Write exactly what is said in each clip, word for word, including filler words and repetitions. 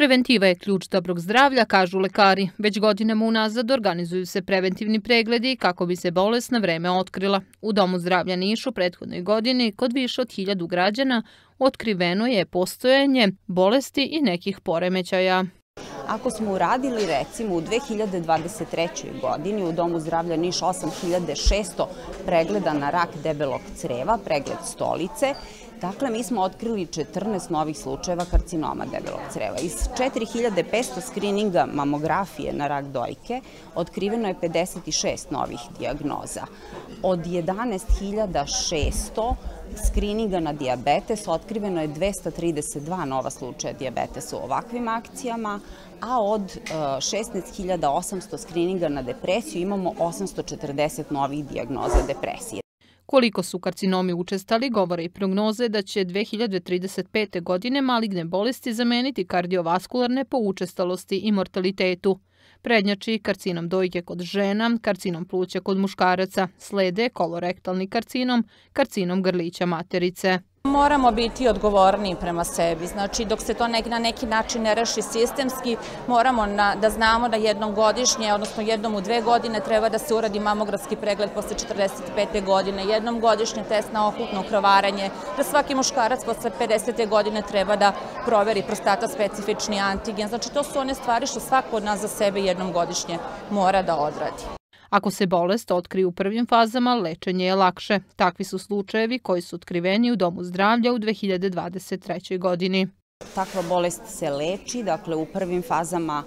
Preventiva je ključ dobrog zdravlja, kažu lekari. Već godinama unazad organizuju se preventivni pregledi kako bi se bolest na vreme otkrila. U Domu zdravlja Niš u prethodnoj godini kod više od hiljadu građana otkriveno je postojanje bolesti i nekih poremećaja. Ako smo uradili recimo u dve hiljade dvadeset trećoj. godini u Domu zdravlja Niš osam hiljada šesto pregleda na rak debelog creva, pregled stolice, dakle mi smo otkrili četrnaest novih slučajeva karcinoma debelog creva. Iz četiri hiljade petsto skrininga mamografije na rak dojke otkriveno je pedeset šest novih dijagnoza. Od jedanaest hiljada šesto skrininga na dijabetes otkriveno je dvesta trideset dva nova slučaja dijabetesa u ovakvim akcijama, a od šesnaest hiljada osamsto skrininga na depresiju imamo osamsto četrdeset novih dijagnoza depresije. Koliko su karcinomi učestali, govore i prognoze da će dve hiljade trideset pete. godine maligne bolesti zameniti kardiovaskularne po učestalosti i mortalitetu. Prednjači karcinom dojke kod žena, karcinom pluća kod muškaraca, slede kolorektalni karcinom, karcinom grlića materice. Moramo biti odgovorniji prema sebi, znači dok se to na neki način ne reši sistemski, moramo da znamo da jednom godišnje, odnosno jednom u dve godine treba da se uradi mamografski pregled posle četrdeset pete. godine, jednom godišnje test na okultno krvarenje, da svaki muškarac posle pedesete. godine treba da proveri prostata specifični antigen, znači to su one stvari što svako od nas za sebe jednom godišnje mora da odradi. Ako se bolest otkrije u prvim fazama, lečenje je lakše. Takvi su slučajevi koji su otkriveni u Domu zdravlja u dve hiljade dvadeset trećoj. godini. Takva bolest se leči, dakle u prvim fazama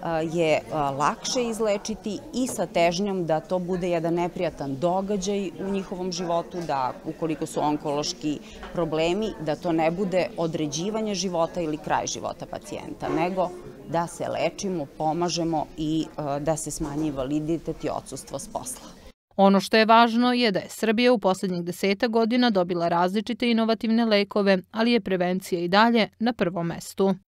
je lakše izlečiti i sa težnjom da to bude jedan neprijatan događaj u njihovom životu, da ukoliko su onkološki problemi, da to ne bude određivanje života ili kraj života pacijenta, nego da se lečimo, pomažemo i da se smanji invaliditet i odsustvo s posla. Ono što je važno je da je Srbija u poslednjih deseta godina dobila različite inovativne lekove, ali je prevencija i dalje na prvom mestu.